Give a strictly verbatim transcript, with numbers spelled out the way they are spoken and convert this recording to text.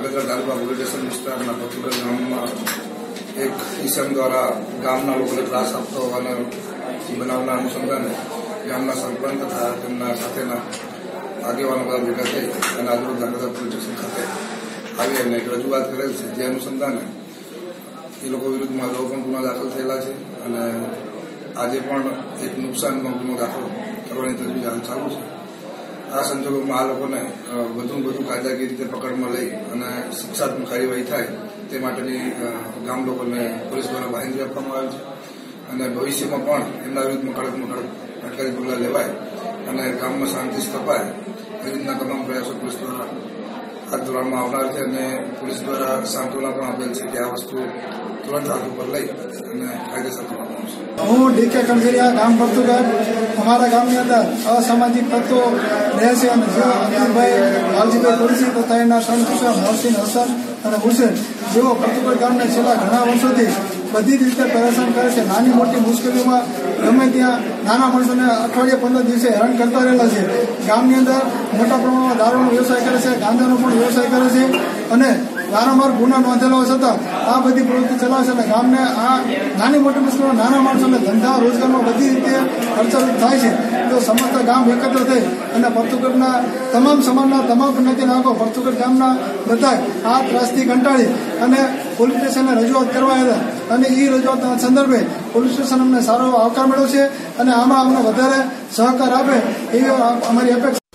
ધ્રાંગધ્રા તાલુકા police station વિસ્તારના પથુગર ગામમાં એક ઈસમ દ્વારા ગામના લોકોને ત્રાસ આપતો હોવાના બનાવના અનુસંધાને ગામના સરપંચ તથા તેમના સાથેના આગેવાનો બધા ભેગા થઈ અને આજરોજ ધ્રાંગધ્રા પોલીસ સ્ટેશન ખાતે આવી અને એક રજૂઆત કરેલ છે, જે અનુસંધાને એ લોકો વિરુદ્ધમાં અગાઉ પણ ગુના દાખલ થયેલા છે અને આજે પણ એક નુકસાનનો ગુનો દાખલ કરવાની તજવીજ હાલ ચાલુ છે. આ સંજોગોમાં આ લોકોને વધુ વધુ કાયદાકીય રીતે પકડમાં લઈ અને શિક્ષાત્મક કાર્યવાહી થાય તે માટેની ગામ લોકોને પોલીસ દ્વારા બાંહેધરી આપવામાં આવે છે અને ભવિષ્યમાં પણ એમના વિરુદ્ધમાં કડકમાં કડક અટકાયતી પગલાં લેવાય અને ગામમાં શાંતિ સ્થપાય એ રીતના તમામ પ્રયાસો પોલીસ દ્વારા હાથ ધરવામાં આવનાર છે અને પોલીસ દ્વારા સાંત્વના પણ આપેલ છે કે આ વસ્તુ તુરંત હાથ ઉપર લઈ અને કાયદેસર કરવામાં આવશે. હું ડીકે કંજરિયા, ગામ પથુગર. અમારા ગામની અંદર અસામાજિક તત્વો રહે છે અને જેઓ અબ્દુલભાઈ, લાલજીભાઈ કુરેશી તથા એના ત્રણ પુત્ર મોહસિન, હસન અને હુસેન, જેઓ પથુગર ગામને છેલ્લા ઘણા વર્ષોથી બધી જ રીતે પરેશાન કરે છે. નાની મોટી મુશ્કેલીઓમાં ગમે ત્યાં નાના માણસોને અઠવાડિયે પંદર દિવસે હેરાન કરતા રહેલા છે. ગામની અંદર મોટા પ્રમાણમાં દારૂનો વ્યવસાય કરે છે, ગાંજાનો પણ વ્યવસાય કરે છે અને વારંવાર ગુના નોંધેલો છતાં આ બધી પ્રવૃત્તિ ચલાવે છે અને ગામને આ નાની મોટી મુશ્કેલીઓ નાના માણસોને ધંધા રોજગારમાં બધી રીતે ખર્ચારૂપ થાય છે. તો સમસ્ત ગામ એકત્ર થઈ અને પથુગરના તમામ સમાજના તમામ જ્ઞાતિના આગો પથુગર ગામના બધા આ ત્રાસથી કંટાળી અને પોલીસ સ્ટેશને રજૂઆત કરવા હતા અને એ રજૂઆતના સંદર્ભે પોલીસ સ્ટેશન અમને સારો આવકાર મળ્યો છે અને આમાં અમને વધારે સહકાર આપે એવી અમારી અપેક્ષા.